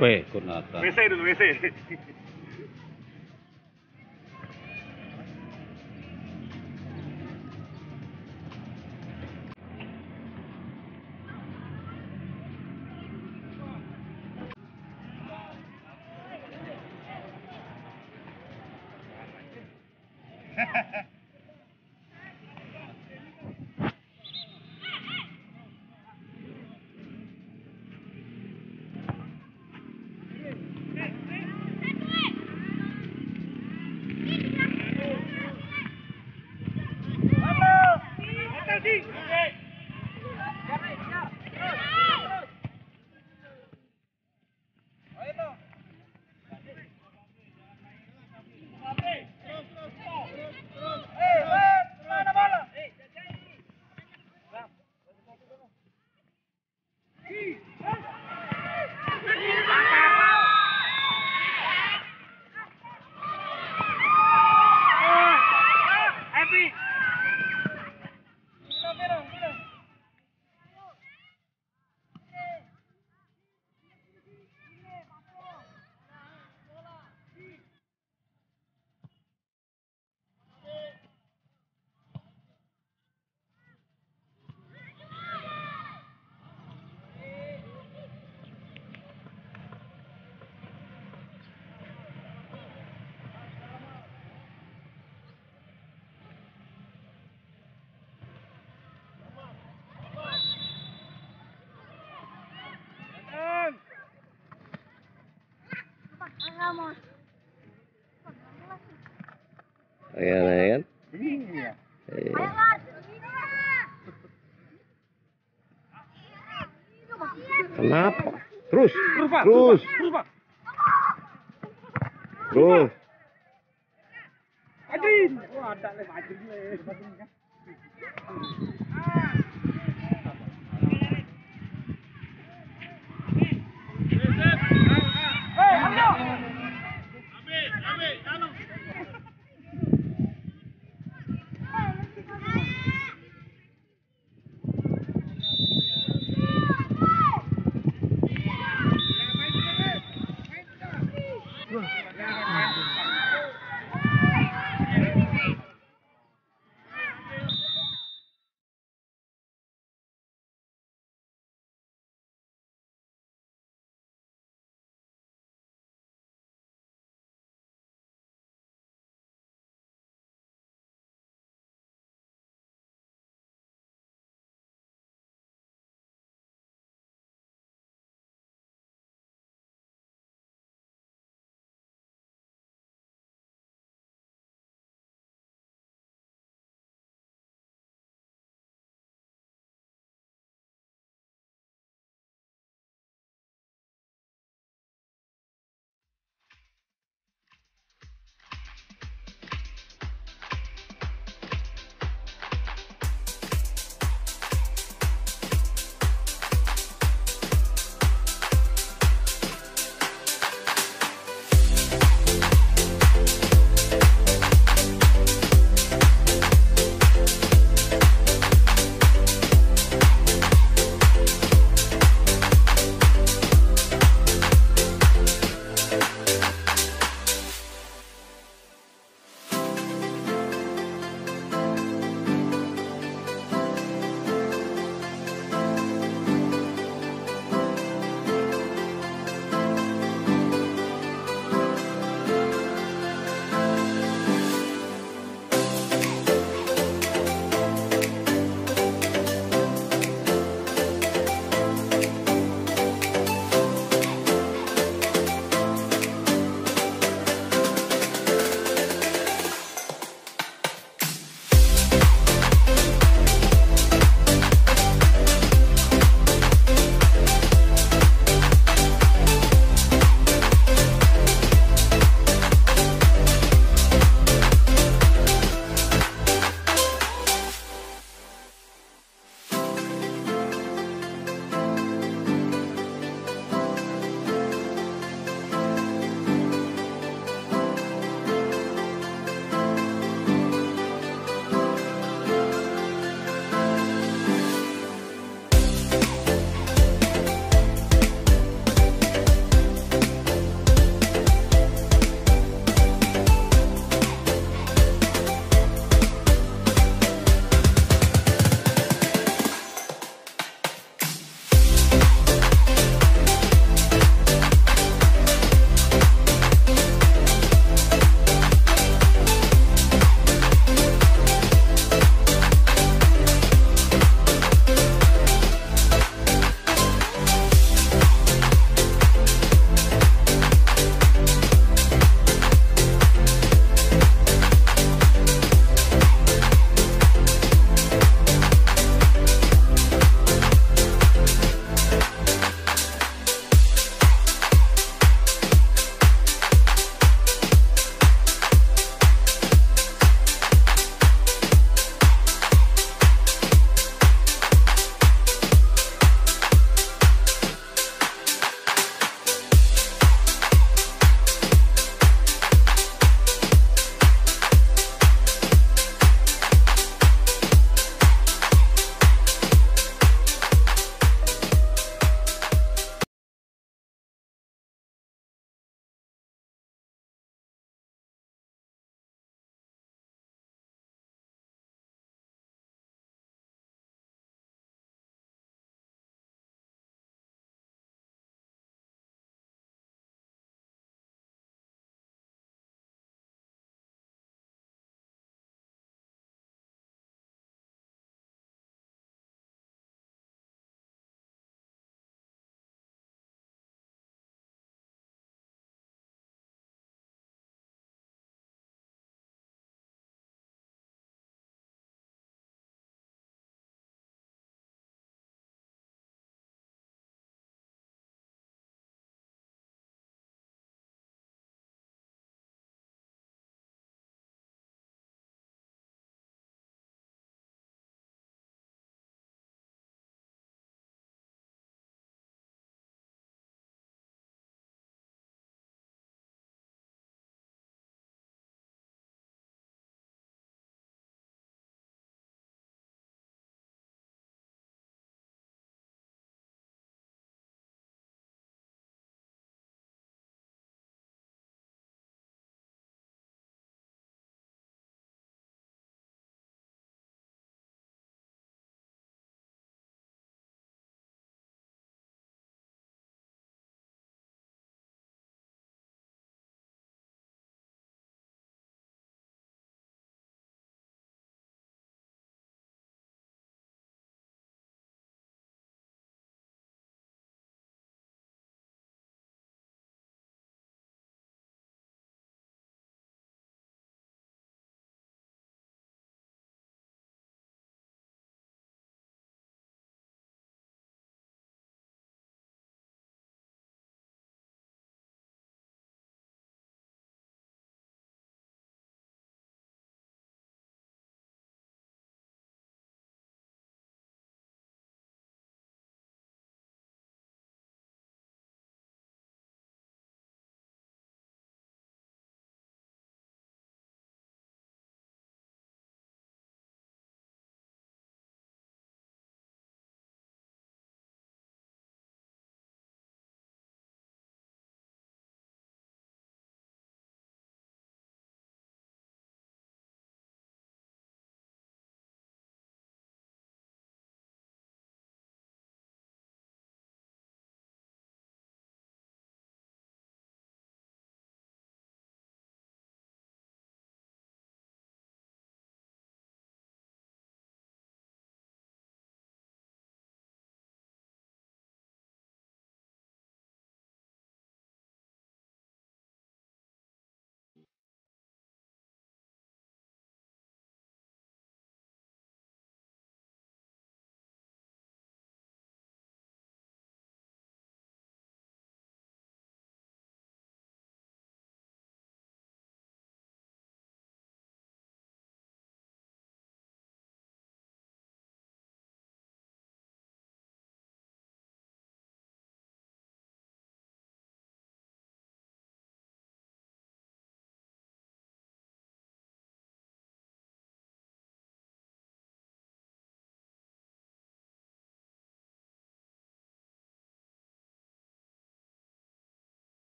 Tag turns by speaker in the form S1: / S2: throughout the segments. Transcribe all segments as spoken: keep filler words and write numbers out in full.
S1: Weh, Kunata.
S2: W C dulu, W C.
S1: Ayan, ayan.
S2: Iya.
S1: Ayan. Kenapa? Terus,
S2: Terus, Pak.
S1: terus,
S2: Terus, Pak.
S1: terus.
S2: Adin. Wah, ada le maju le.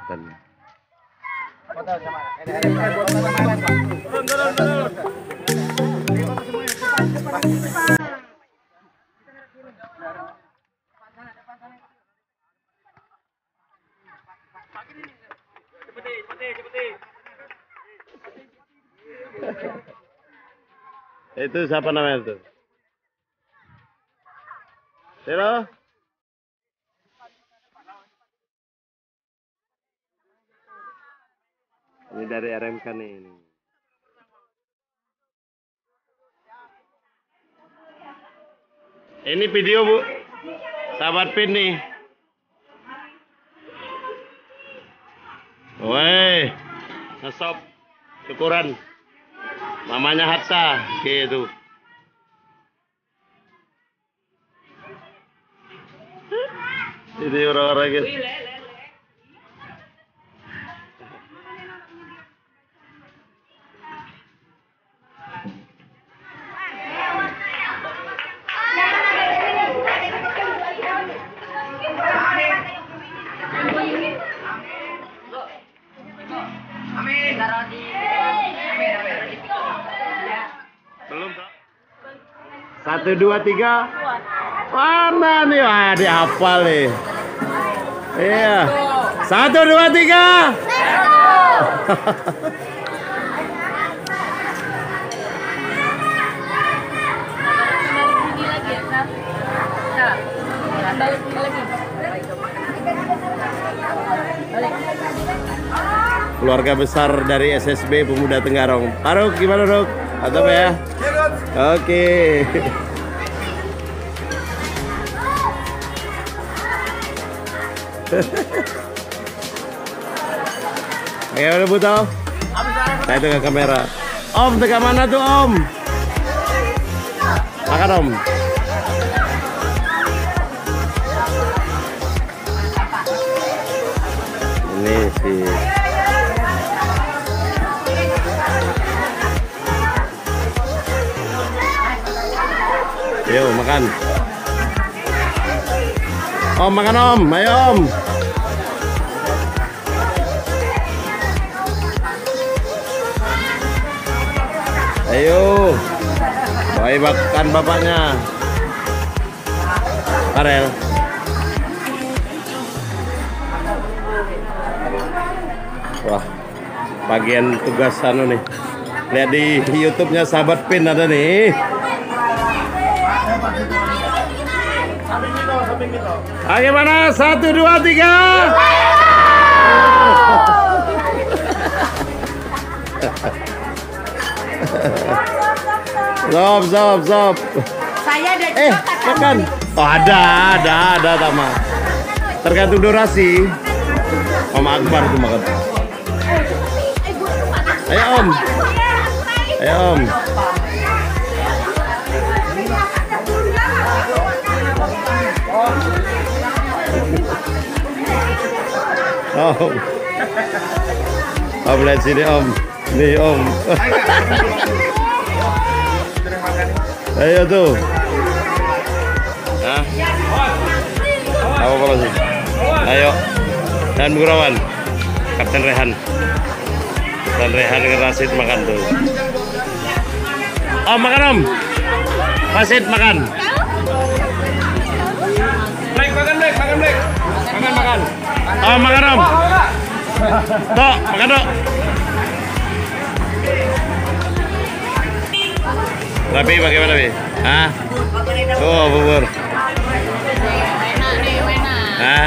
S1: Bentar.
S2: Turun, turun, turun.
S1: Itu siapa namanya itu? Halo? Ini dari R M K nih. Ini. Ini video Bu. Sahabat Pin nih. Woi, ngesop syukuran. Mamanya Hatsa, gitu. Ini orang-orang gitu. Belum, satu, dua, tiga. Mana nih? Wah, dihafal nih. Iya. Satu, dua, tiga. Keluarga besar dari S S B Pemuda Tenggarong. Paruk gimana, Ruk? Mantap ya? Oke. Oke, udah butuh. Saya tengah kamera. Om, tengah mana tuh, Om? Makan, Om. Ini sih. Yuk, makan. Om, makan, Om. Ayo, Om. Ayo. Baik makan bapaknya. Karel. Wah, bagian tugas anu nih. Lihat di YouTube-nya Sahabat Pin ada nih. Bagaimana? Satu, dua, tiga. Zop, zop, zop.
S3: Saya ada
S1: Eh, makan. Oh, ada, ada, ada, Tama. Tergantung durasi. Om Akbar tuh makan. Ayo, Om. Ayo, Om. Om. Om, lihat sini, Om. Nih, Om. Ayo tuh. Hah? Apa kalau sih? Ayo. Dan Burawan. Kapten Rehan. Kapten Rehan dengan Rasid makan tuh. Om, makan, Om. Rasid makan.
S2: Black, makan, Black, makan, Black. Makan, makan.
S1: Om, makan, Om. Tok, makan, Tok. Rapi bagaimana, Bi? Hah? Oh, bubur. Hah?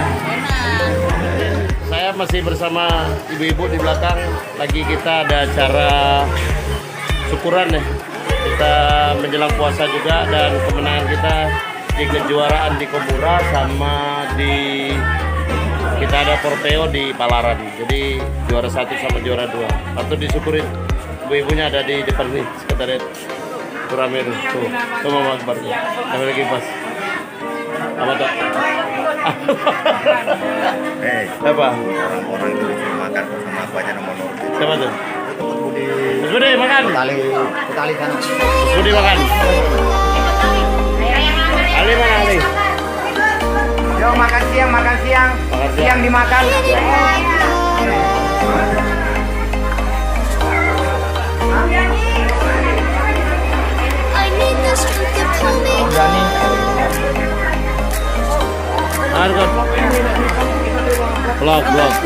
S1: Saya masih bersama ibu-ibu di belakang. Lagi kita ada acara syukuran ya. Kita menjelang puasa juga dan kemenangan kita di kejuaraan di Komura sama di kita ada Porteo di Palaran. Jadi juara satu sama juara dua. Patut disyukurin. Ibu-ibunya ada di depan nih sekretariat. Rame tuh, tuh, tuh Mama Akbar tuh, kami lagi pas. Apa tuh?
S4: Eh,
S1: Apa?
S4: orang-orang itu disuruh makan sama aku aja nomor nomor.
S1: Siapa tuh?
S4: Budi,
S1: Mas Budi makan.
S4: tali, tali sana.
S1: Mas Budi makan. Ali mana Ali?
S2: Yo, makan siang, makan siang.
S1: Makan siang.
S2: Siang dimakan.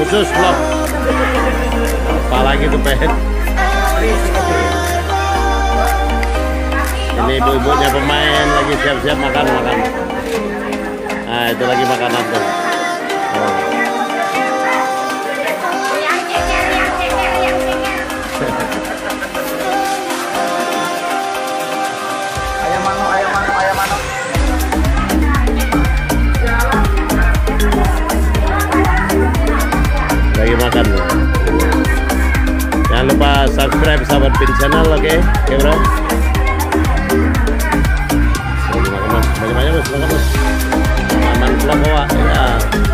S1: khusus vlog. Apalagi tuh pengen. Ini ibu-ibunya pemain lagi siap-siap makan makan. Nah itu lagi makanan tuh. Oh.
S4: Ayam mano, ayam mano, ayam mano.
S1: Lagi makan. Jangan lupa subscribe Sahabat Pin Channel, oke? Okay? Oke, bro. Lagi makan mas, banyak-banyak mas, makan mas. Makan vlog ya.